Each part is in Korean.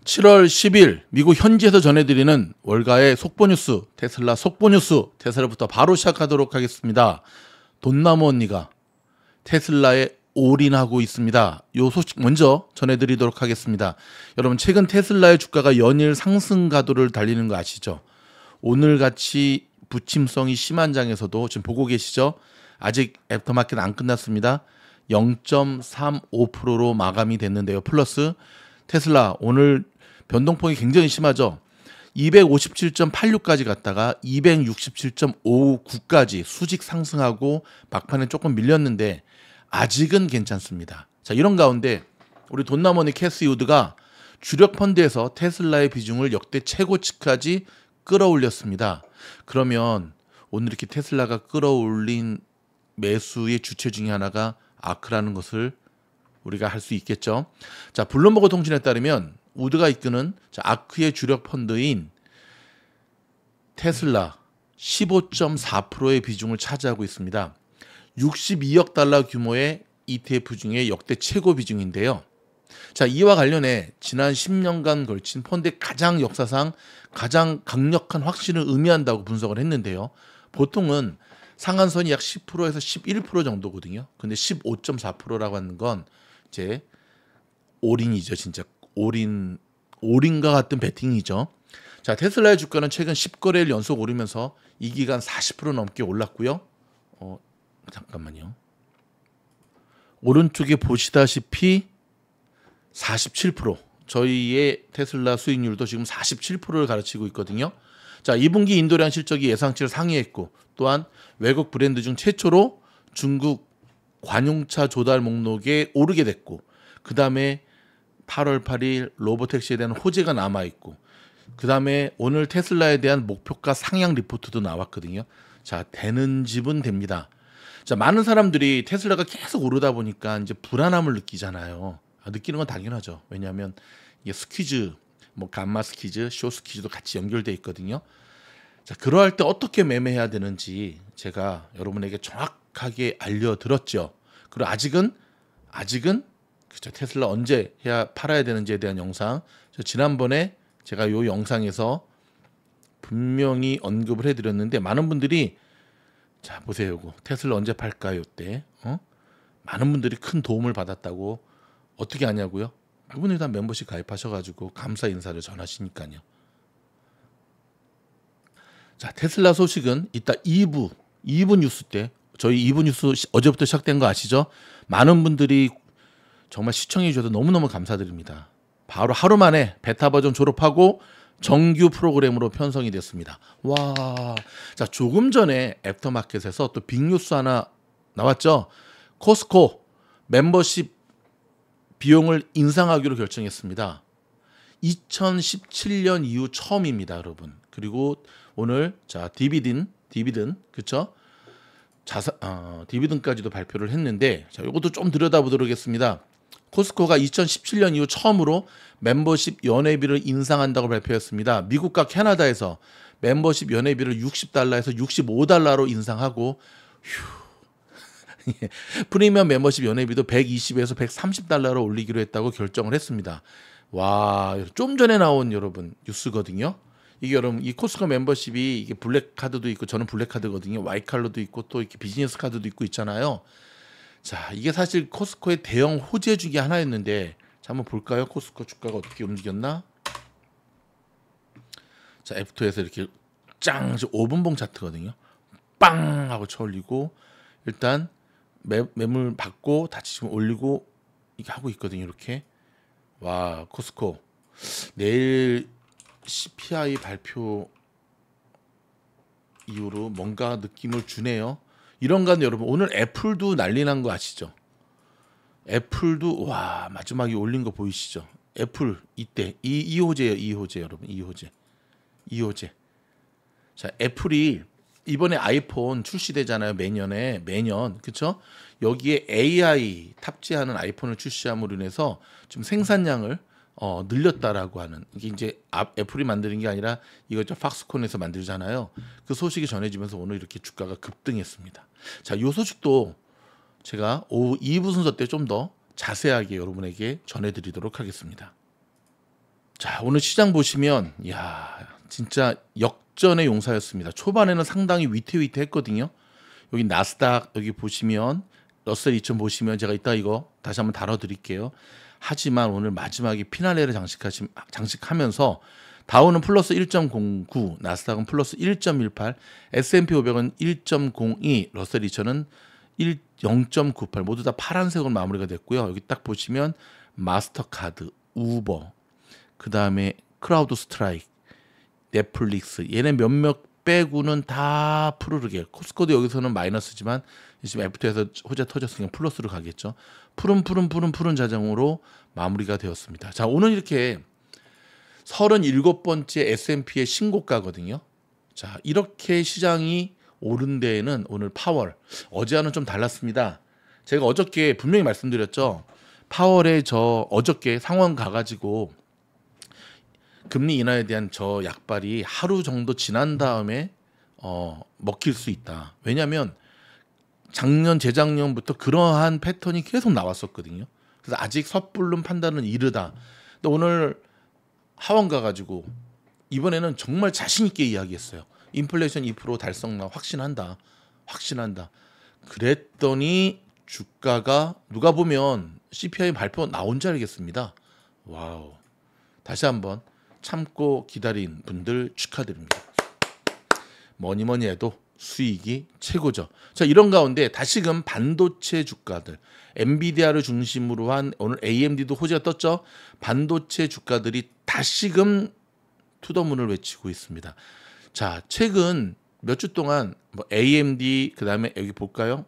7월 10일 미국 현지에서 전해드리는 월가의 속보뉴스, 테슬라 속보뉴스, 테슬라부터 바로 시작하도록 하겠습니다. 돈나무 언니가 테슬라에 올인하고 있습니다. 이 소식 먼저 전해드리도록 하겠습니다. 여러분, 최근 테슬라의 주가가 연일 상승 가도를 달리는 거 아시죠? 오늘같이 부침성이 심한 장에서도 지금 보고 계시죠? 아직 애프터마켓 안 끝났습니다. 0.35%로 마감이 됐는데요. 플러스 테슬라 오늘 변동폭이 굉장히 심하죠. 257.86까지 갔다가 267.59까지 수직 상승하고 막판에 조금 밀렸는데 아직은 괜찮습니다. 자, 이런 가운데 우리 돈나머니 캐시 우드가 주력 펀드에서 테슬라의 비중을 역대 최고치까지 끌어올렸습니다. 그러면 오늘 이렇게 테슬라가 끌어올린 매수의 주체 중에 하나가 아크라는 것을 우리가 할 수 있겠죠. 자, 블룸버그 통신에 따르면 우드가 이끄는 아크의 주력 펀드인 테슬라 15.4%의 비중을 차지하고 있습니다. 62억 달러 규모의 ETF 중에 역대 최고 비중인데요. 자, 이와 관련해 지난 10년간 걸친 펀드의 가장 역사상 가장 강력한 확신을 의미한다고 분석을 했는데요. 보통은 상한선이 약 10%에서 11% 정도거든요. 근데 15.4%라고 하는 건 이제 올인이죠. 진짜 올인과 같은 베팅이죠. 자, 테슬라의 주가는 최근 10거래일 연속 오르면서 이 기간 40% 넘게 올랐고요. 잠깐만요. 오른쪽에 보시다시피 47%, 저희의 테슬라 수익률도 지금 47%를 가르치고 있거든요. 자, 2분기 인도량 실적이 예상치를 상회했고, 또한 외국 브랜드 중 최초로 중국 관용차 조달 목록에 오르게 됐고, 그 다음에 8월 8일 로보택시에 대한 호재가 남아있고, 그 다음에 오늘 테슬라에 대한 목표가 상향 리포트도 나왔거든요. 자, 되는 집은 됩니다. 자, 많은 사람들이 테슬라가 계속 오르다 보니까 이제 불안함을 느끼잖아요. 느끼는 건 당연하죠. 왜냐하면 이게 스퀴즈, 뭐 감마 스퀴즈, 쇼 스퀴즈도 같이 연결돼 있거든요. 자, 그러할 때 어떻게 매매해야 되는지 제가 여러분에게 정확하게 알려드렸죠. 그리고 아직은 그렇죠. 테슬라 언제 해야 팔아야 되는지에 대한 영상, 지난번에 제가 이 영상에서 분명히 언급을 해드렸는데 많은 분들이 자, 보세요. 이거 테슬라 언제 팔까요? 때 많은 분들이 큰 도움을 받았다고 어떻게 하냐고요? 그분이 다 멤버십 가입하셔가지고 감사 인사를 전하시니까요. 자, 테슬라 소식은 이따 2부 뉴스 때, 저희 2부 뉴스 어제부터 시작된 거 아시죠? 많은 분들이 정말 시청해 주셔서 너무너무 감사드립니다. 바로 하루 만에 베타 버전 졸업하고 정규 프로그램으로 편성이 됐습니다. 와, 자, 조금 전에 애프터마켓에서 또 빅뉴스 하나 나왔죠. 코스코 멤버십 비용을 인상하기로 결정했습니다. 2017년 이후 처음입니다, 여러분. 그리고 오늘 자 디비든 그렇죠? 디비든까지도 발표를 했는데, 자, 이것도 좀 들여다보도록 하겠습니다. 코스코가 2017년 이후 처음으로 멤버십 연회비를 인상한다고 발표했습니다. 미국과 캐나다에서 멤버십 연회비를 $60에서 $65로 인상하고, 프리미엄 멤버십 연회비도 $120에서 $130로 올리기로 했다고 결정을 했습니다. 와, 좀 전에 나온 여러분 뉴스거든요. 이게 여러분, 이 코스코 멤버십이 이게 블랙 카드도 있고, 저는 블랙 카드거든요. 와이트 칼로도 있고, 또 이렇게 비즈니스 카드도 있고 있잖아요. 자, 이게 사실 코스코의 대형 호재 중에 하나였는데, 자, 한번 볼까요? 코스코 주가가 어떻게 움직였나? 자, F2에서 이렇게 짱 5분봉 차트거든요. 빵 하고 쳐올리고, 일단 매물 받고 다시 지금 올리고 이게 하고 있거든요. 이렇게. 와, 코스코 내일 CPI 발표 이후로 뭔가 느낌을 주네요. 이런 간 여러분, 오늘 애플도 난리 난 거 아시죠? 애플도 와, 마지막에 올린 거 보이시죠? 애플 이때 이 호재예요. 이 호재 여러분, 이 호재. 자, 애플이 이번에 아이폰 출시되잖아요. 매년 그렇죠? 여기에 AI 탑재하는 아이폰을 출시함으로 인해서 좀 생산량을 늘렸다라고 하는, 이게 이제 애플이 만드는 게 아니라 이거 팍스콘에서 만들잖아요. 그 소식이 전해지면서 오늘 이렇게 주가가 급등했습니다. 자, 이 소식도 제가 오후 2부 순서 때 좀 더 자세하게 여러분에게 전해드리도록 하겠습니다. 자, 오늘 시장 보시면 야, 진짜 역전의 용사였습니다. 초반에는 상당히 위태위태했거든요. 여기 나스닥 여기 보시면 러셀 2000 보시면 제가 이따 이거 다시 한번 다뤄드릴게요. 하지만 오늘 마지막에 피날레를 장식하면서 다우는 플러스 1.09, 나스닥은 플러스 1.18, S&P 500은 1.02, 러셀 2000은 0.98 모두 다 파란색으로 마무리가 됐고요. 여기 딱 보시면 마스터카드, 우버, 그 다음에 크라우드 스트라이크, 넷플릭스 얘네 몇몇 빼고는 다 푸르르게. 코스코도 여기서는 마이너스지만 지금 애프터에서 호재 터졌으니까 플러스로 가겠죠. 푸른 자장으로 마무리가 되었습니다. 자, 오늘 이렇게 37번째 S&P의 신고가거든요. 자, 이렇게 시장이 오른 데에는 오늘 파월, 어제와는 좀 달랐습니다. 제가 어저께 분명히 말씀드렸죠. 파월에 저 어저께 상원 가가지고 금리 인하에 대한 저 약발이 하루 정도 지난 다음에 먹힐 수 있다. 왜냐하면 작년 재작년부터 그러한 패턴이 계속 나왔었거든요. 그래서 아직 섣불른 판단은 이르다. 근데 오늘 하원 가가지고 이번에는 정말 자신 있게 이야기했어요. 인플레이션 2% 달성 나 확신한다. 그랬더니 주가가 누가 보면 CPI 발표 나온 줄 알겠습니다. 와우. 다시 한번 참고 기다린 분들 축하드립니다. 뭐니 해도 수익이 최고죠. 자, 이런 가운데 다시금 반도체 주가들, 엔비디아를 중심으로 한 오늘 AMD도 호재가 떴죠. 반도체 주가들이 다시금 투더문을 외치고 있습니다. 자, 최근 몇 주 동안 뭐 AMD 그다음에 여기 볼까요?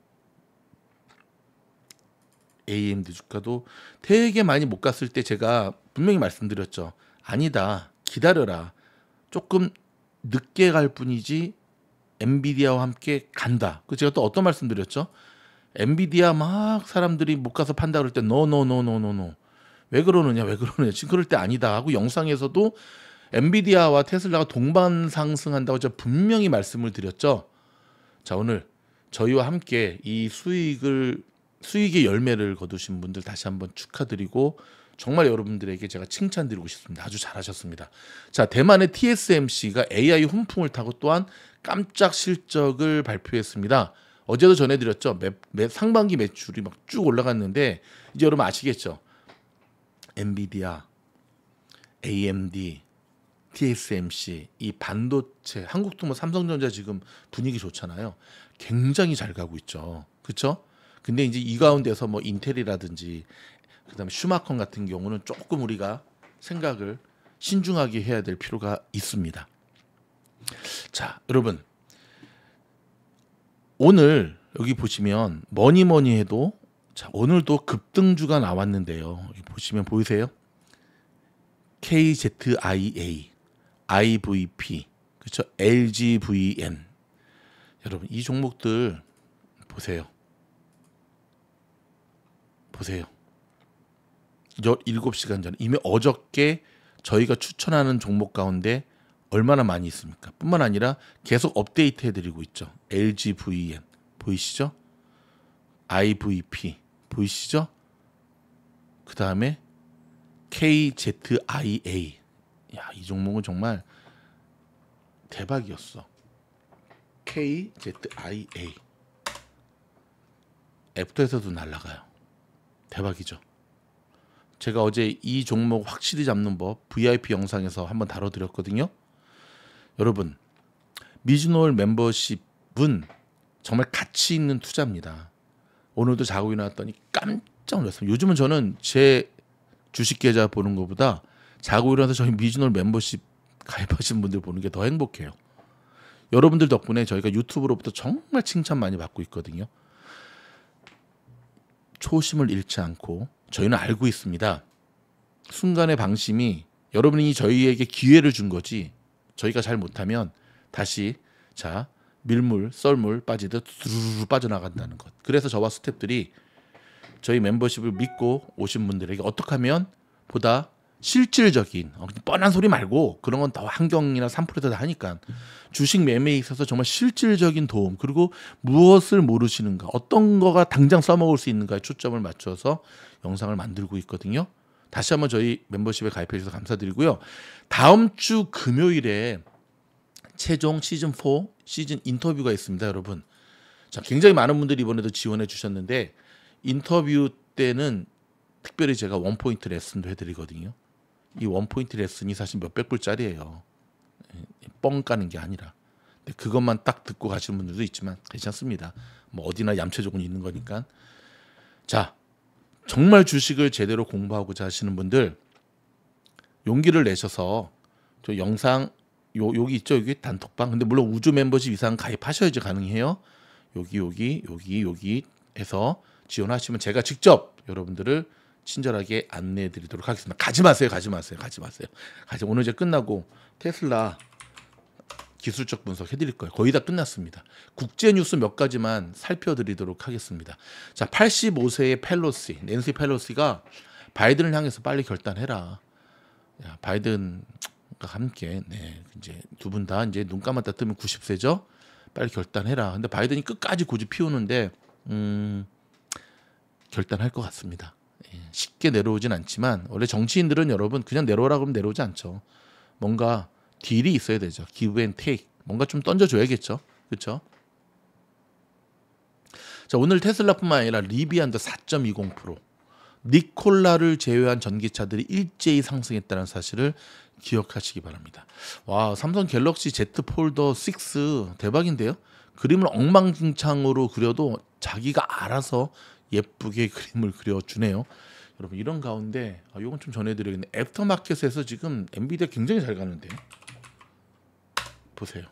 AMD 주가도 되게 많이 못 갔을 때 제가 분명히 말씀드렸죠. 아니다. 기다려라. 조금 늦게 갈 뿐이지 엔비디아와 함께 간다. 그 제가 또 어떤 말씀드렸죠? 엔비디아 막 사람들이 못 가서 판다 그럴 때 노. 왜 그러느냐. 지금 그럴 때 아니다 하고 영상에서도 엔비디아와 테슬라가 동반 상승한다고 제가 분명히 말씀을 드렸죠. 자, 오늘 저희와 함께 이 수익의 열매를 거두신 분들 다시 한번 축하드리고 정말 여러분들에게 제가 칭찬드리고 싶습니다. 아주 잘하셨습니다. 자, 대만의 TSMC가 AI 훈풍을 타고 또한 깜짝 실적을 발표했습니다. 어제도 전해드렸죠. 상반기 매출이 막 쭉 올라갔는데 이제 여러분 아시겠죠? 엔비디아, AMD, TSMC 이 반도체 한국도 뭐 삼성전자 지금 분위기 좋잖아요. 굉장히 잘 가고 있죠. 그렇죠? 근데 이제 이 가운데서 뭐 인텔이라든지 그다음에 슈마컨 같은 경우는 조금 우리가 생각을 신중하게 해야 될 필요가 있습니다. 자, 여러분 오늘 여기 보시면 뭐니 해도 자, 오늘도 급등주가 나왔는데요. 여기 보시면 보이세요? KZIA, IVP, 그렇죠? LGVN. 여러분 이 종목들 보세요. 7시간 전에 이미 어저께 저희가 추천하는 종목 가운데 얼마나 많이 있습니까? 뿐만 아니라 계속 업데이트 해드리고 있죠. LGVN 보이시죠? IVP 보이시죠? 그 다음에 KZIA. 야, 이 종목은 정말 대박이었어. KZIA. 애프터에서도 날아가요. 대박이죠. 제가 어제 이 종목 확실히 잡는 법 VIP 영상에서 한번 다뤄드렸거든요. 여러분 미즈노을 멤버십은 정말 가치 있는 투자입니다. 오늘도 자고 일어났더니 깜짝 놀랐어요. 요즘은 저는 제 주식 계좌 보는 것보다 자고 일어나서 저희 미즈노을 멤버십 가입하신 분들 보는 게 더 행복해요. 여러분들 덕분에 저희가 유튜브로부터 정말 칭찬 많이 받고 있거든요. 초심을 잃지 않고 저희는 알고 있습니다. 순간의 방심이 여러분이 저희에게 기회를 준 거지 저희가 잘 못하면 다시 자 밀물 썰물 빠지듯 두루루 빠져나간다는 것. 그래서 저와 스태프들이 저희 멤버십을 믿고 오신 분들에게 어떻게 하면 보다 실질적인 뻔한 소리 말고 그런 건 더 환경이나 3%다 하니까 주식 매매에 있어서 정말 실질적인 도움 그리고 무엇을 모르시는가 어떤 거가 당장 써먹을 수 있는가에 초점을 맞춰서 영상을 만들고 있거든요. 다시 한번 저희 멤버십에 가입해 주셔서 감사드리고요. 다음 주 금요일에 최종 시즌4 시즌 인터뷰가 있습니다, 여러분. 자, 굉장히 많은 분들이 이번에도 지원해 주셨는데 인터뷰 때는 특별히 제가 원포인트 레슨도 해드리거든요. 이 원포인트 레슨이 사실 몇백 불짜리예요. 뻥 까는 게 아니라. 근데 그것만 딱 듣고 가시는 분들도 있지만 괜찮습니다. 뭐 어디나 얌체 조건 있는 거니까. 자, 정말 주식을 제대로 공부하고자 하시는 분들 용기를 내셔서 저 영상 여기 있죠? 여기 단톡방. 근데 물론 우주 멤버십 이상 가입하셔야지 가능해요. 여기 해서 지원하시면 제가 직접 여러분들을 친절하게 안내해 드리도록 하겠습니다. 가지 마세요. 오늘 이제 끝나고 테슬라 기술적 분석 해드릴 거예요. 거의 다 끝났습니다. 국제 뉴스 몇 가지만 살펴드리도록 하겠습니다. 자, 85세의 펠로시, 낸시 펠로시가 바이든을 향해서 빨리 결단해라. 야, 바이든과 함께, 네, 이제 두 분 다 이제 눈 감았다 뜨면 90세죠. 빨리 결단해라. 근데 바이든이 끝까지 고집 피우는데 결단할 것 같습니다. 예, 쉽게 내려오진 않지만 원래 정치인들은 여러분 그냥 내려오라 그러면 내려오지 않죠. 뭔가 딜이 있어야 되죠. give and take. 뭔가 좀 던져줘야겠죠. 그렇죠? 자, 오늘 테슬라뿐만 아니라 리비안도 4.20%, 니콜라를 제외한 전기차들이 일제히 상승했다는 사실을 기억하시기 바랍니다. 와, 삼성 갤럭시 Z 폴더 6 대박인데요. 그림을 엉망진창으로 그려도 자기가 알아서 예쁘게 그림을 그려주네요. 여러분 이런 가운데 이건 좀 전해드려야겠네. 애프터마켓에서 지금 엔비디아 굉장히 잘 가는데 보세요.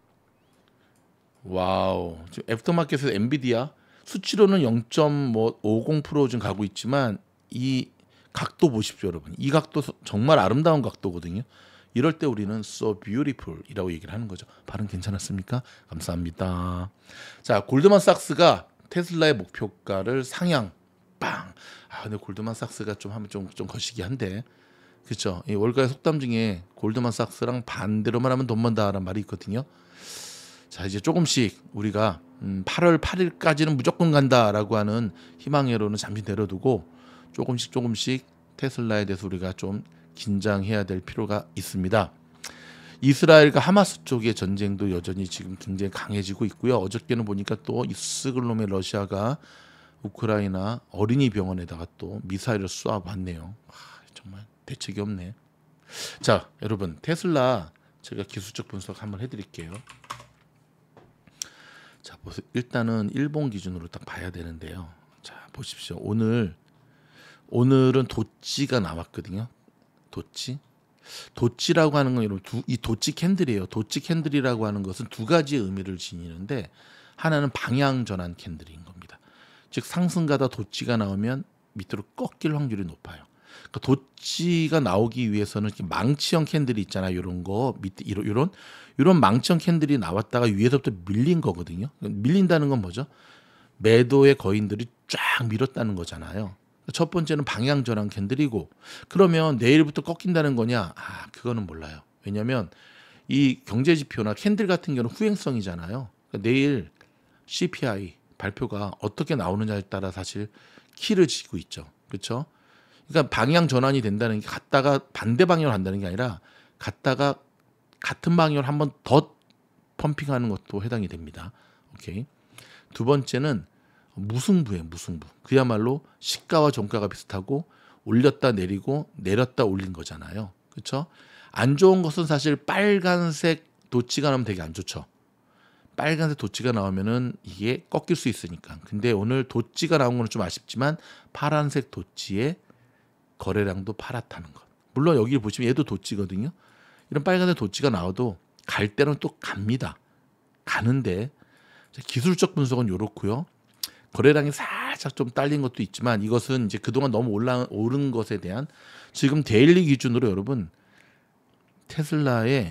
와우, 지금 애프터마켓에서 엔비디아 수치로는 0.50% 좀 가고 있지만 이 각도 보십시오, 여러분. 이 각도 정말 아름다운 각도거든요. 이럴 때 우리는 so beautiful 이라고 얘기를 하는 거죠. 발음 괜찮았습니까? 감사합니다. 자, 골드만삭스가 테슬라의 목표가를 상향 빵. 근데 골드만삭스가 좀 하면 좀 거시기 한데, 그렇죠? 이 월가의 속담 중에 골드만삭스랑 반대로만 하면 돈 번다라는 말이 있거든요. 자, 이제 조금씩 우리가 8월 8일까지는 무조건 간다라고 하는 희망회로는 잠시 내려두고 조금씩 테슬라에 대해서 우리가 좀 긴장해야 될 필요가 있습니다. 이스라엘과 하마스 쪽의 전쟁도 여전히 지금 굉장히 강해지고 있고요. 어저께는 보니까 또 이 스글놈의 러시아가 우크라이나 어린이 병원에다가 또 미사일을 쏘아봤네요. 정말 대책이 없네. 자, 여러분 테슬라 제가 기술적 분석 한번 해드릴게요. 자, 일단은 일본 기준으로 딱 봐야 되는데요. 자, 보십시오. 오늘은 도찌가 나왔거든요. 도찌라고 하는 건 여러분 이 도찌 캔들이에요. 도찌 캔들이라고 하는 것은 두 가지의 의미를 지니는데 하나는 방향 전환 캔들인 겁니다. 즉 상승가다 도찌가 나오면 밑으로 꺾일 확률이 높아요. 그러니까 도찌가 나오기 위해서는 망치형 캔들이 있잖아요. 이런 거 밑에 이런 망치형 캔들이 나왔다가 위에서부터 밀린 거거든요. 밀린다는 건 뭐죠? 매도의 거인들이 쫙 밀었다는 거잖아요. 첫 번째는 방향 전환 캔들이고, 그러면 내일부터 꺾인다는 거냐? 그거는 몰라요. 왜냐하면 이 경제 지표나 캔들 같은 경우는 후행성이잖아요. 그러니까 내일 CPI 발표가 어떻게 나오느냐에 따라 사실 키를 쥐고 있죠. 그렇죠? 그러니까 방향 전환이 된다는 게 갔다가 반대 방향으로 한다는 게 아니라 갔다가 같은 방향으로 한번 더 펌핑하는 것도 해당이 됩니다. 오케이. 두 번째는 무승부예요. 무승부. 그야말로 시가와 종가가 비슷하고 올렸다 내리고 내렸다 올린 거잖아요. 그렇죠? 안 좋은 것은 사실 빨간색 도치가 나오면 되게 안 좋죠. 빨간색 도치가 나오면은 이게 꺾일 수 있으니까. 근데 오늘 도치가 나온 건 좀 아쉽지만 파란색 도치의 거래량도 팔았다는 것. 물론 여기 보시면 얘도 도치거든요. 이런 빨간색 도치가 나와도 갈 때는 또 갑니다. 가는데 기술적 분석은 이렇고요. 거래량이 살짝 좀 딸린 것도 있지만 이것은 이제 그동안 너무 오른 것에 대한 지금 데일리 기준으로 여러분 테슬라의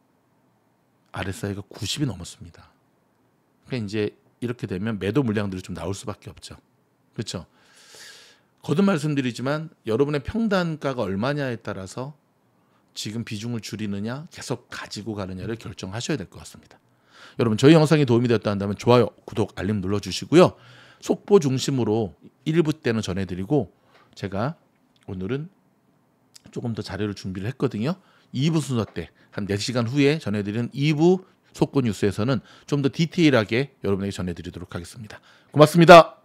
RSI가 90이 넘었습니다. 그러니까 이제 이렇게 되면 매도 물량들이 좀 나올 수밖에 없죠. 그렇죠? 거듭 말씀드리지만 여러분의 평단가가 얼마냐에 따라서 지금 비중을 줄이느냐 계속 가지고 가느냐를 결정하셔야 될 것 같습니다. 여러분 저희 영상이 도움이 되었다 한다면 좋아요, 구독, 알림 눌러주시고요. 속보 중심으로 1부 때는 전해드리고 제가 오늘은 조금 더 자료를 준비를 했거든요. 2부 순서 때 한 4시간 후에 전해드리는 2부 속보 뉴스에서는 좀 더 디테일하게 여러분에게 전해드리도록 하겠습니다. 고맙습니다.